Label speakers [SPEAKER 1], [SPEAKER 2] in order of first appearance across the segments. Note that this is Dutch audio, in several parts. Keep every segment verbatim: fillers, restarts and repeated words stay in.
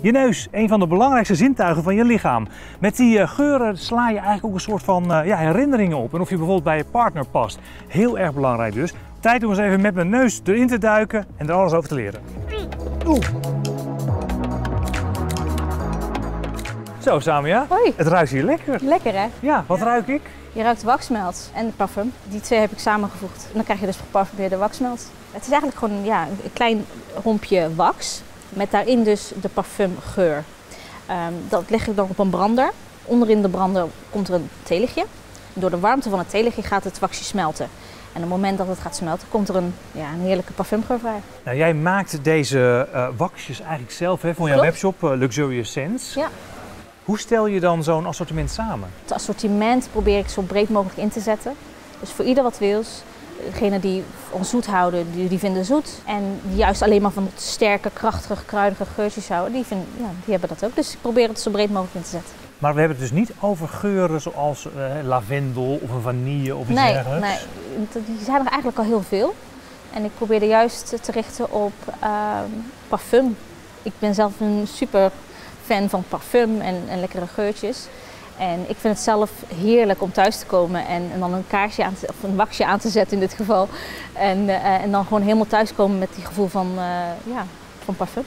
[SPEAKER 1] Je neus, een van de belangrijkste zintuigen van je lichaam. Met die uh, geuren sla je eigenlijk ook een soort van uh, ja, herinneringen op. En of je bijvoorbeeld bij je partner past. Heel erg belangrijk dus. Tijd om eens even met mijn neus erin te duiken en er alles over te leren. Oeh. Zo Samia,
[SPEAKER 2] Hoi.
[SPEAKER 1] Het ruikt hier lekker.
[SPEAKER 2] Lekker hè?
[SPEAKER 1] Ja, wat
[SPEAKER 2] ja.
[SPEAKER 1] ruik ik?
[SPEAKER 2] Je ruikt waxmelt en parfum. Die twee heb ik samengevoegd. En dan krijg je dus geparfumeerde waxmelt. Het is eigenlijk gewoon ja, een klein rompje wax. Met daarin dus de parfumgeur. Um, dat leg ik dan op een brander. Onderin de brander komt er een theelichtje. Door de warmte van het theelichtje gaat het waxje smelten. En op het moment dat het gaat smelten, komt er een, ja, een heerlijke parfumgeur vrij.
[SPEAKER 1] Nou, jij maakt deze uh, waxjes eigenlijk zelf hè, voor jouw webshop uh, Luxurious Scents.
[SPEAKER 2] Ja.
[SPEAKER 1] Hoe stel je dan zo'n assortiment samen?
[SPEAKER 2] Het assortiment probeer ik zo breed mogelijk in te zetten. Dus voor ieder wat wils. Degenen die van zoet houden, die, die vinden zoet. En die juist alleen maar van het sterke, krachtige, kruidige geurtjes houden, die, vinden, ja, die hebben dat ook. Dus ik probeer het zo breed mogelijk in te zetten.
[SPEAKER 1] Maar we hebben het dus niet over geuren zoals uh, lavendel of een vanille of iets
[SPEAKER 2] nee,
[SPEAKER 1] dergelijks?
[SPEAKER 2] Nee, die zijn er eigenlijk al heel veel. En ik probeer er juist te richten op uh, parfum. Ik ben zelf een super fan van parfum en, en lekkere geurtjes. En ik vind het zelf heerlijk om thuis te komen en, en dan een kaarsje aan te, of een waxje aan te zetten in dit geval. En, uh, en dan gewoon helemaal thuis komen met die gevoel van, uh, ja, van parfum.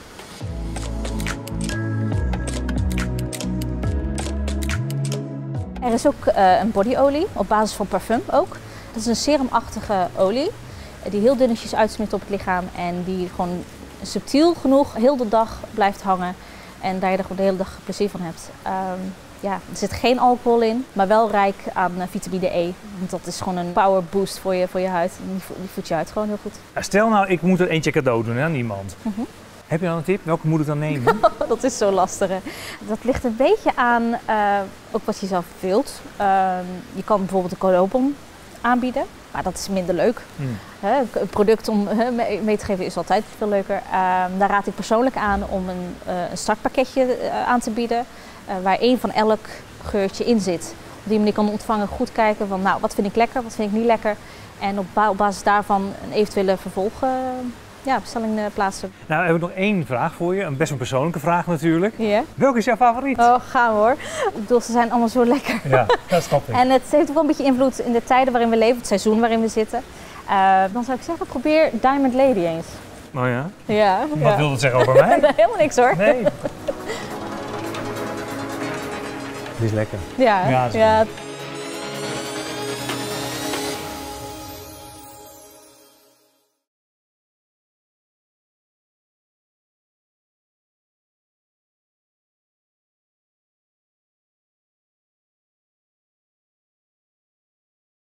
[SPEAKER 2] Er is ook uh, een bodyolie op basis van parfum ook. Dat is een serumachtige olie die heel dunnetjes uitsmeert op het lichaam en die gewoon subtiel genoeg heel de dag blijft hangen en daar je er gewoon de hele dag plezier van hebt. Um, Ja, er zit geen alcohol in, maar wel rijk aan vitamine E. Want dat is gewoon een power boost voor je, voor je huid. Die, die voedt je huid gewoon heel goed.
[SPEAKER 1] Stel nou, ik moet er eentje cadeau doen aan iemand. Uh-huh. Heb je dan een tip? Welke moet ik dan nemen?
[SPEAKER 2] Dat is zo lastig. Hè? Dat ligt een beetje aan uh, ook wat je zelf wilt. Uh, je kan bijvoorbeeld een cadeaubon aanbieden, maar dat is minder leuk. Hmm. He, een product om he, mee te geven is altijd veel leuker. Uh, daar raad ik persoonlijk aan om een, uh, een startpakketje uh, aan te bieden. Uh, waar één van elk geurtje in zit. Op die manier kan de ontvanger goed kijken van nou, wat vind ik lekker, wat vind ik niet lekker. En op, ba op basis daarvan een eventuele vervolg uh, ja, bestelling uh, plaatsen.
[SPEAKER 1] Nou, heb ik nog één vraag voor je. Een best een persoonlijke vraag natuurlijk.
[SPEAKER 2] Yeah.
[SPEAKER 1] Welke is jouw favoriet?
[SPEAKER 2] Oh, gaan we hoor. Ik bedoel, ze zijn allemaal zo lekker.
[SPEAKER 1] Ja, dat snap ik.
[SPEAKER 2] En het heeft ook wel een beetje invloed in de tijden waarin we leven, het seizoen waarin we zitten. Uh, dan zou ik zeggen, probeer Diamond Lady eens.
[SPEAKER 1] Oh ja?
[SPEAKER 2] Ja.
[SPEAKER 1] Wat
[SPEAKER 2] ja.
[SPEAKER 1] wil dat zeggen over mij?
[SPEAKER 2] Nee, helemaal niks hoor.
[SPEAKER 1] Nee. Die is lekker.
[SPEAKER 2] Ja,
[SPEAKER 1] ja,
[SPEAKER 2] ja.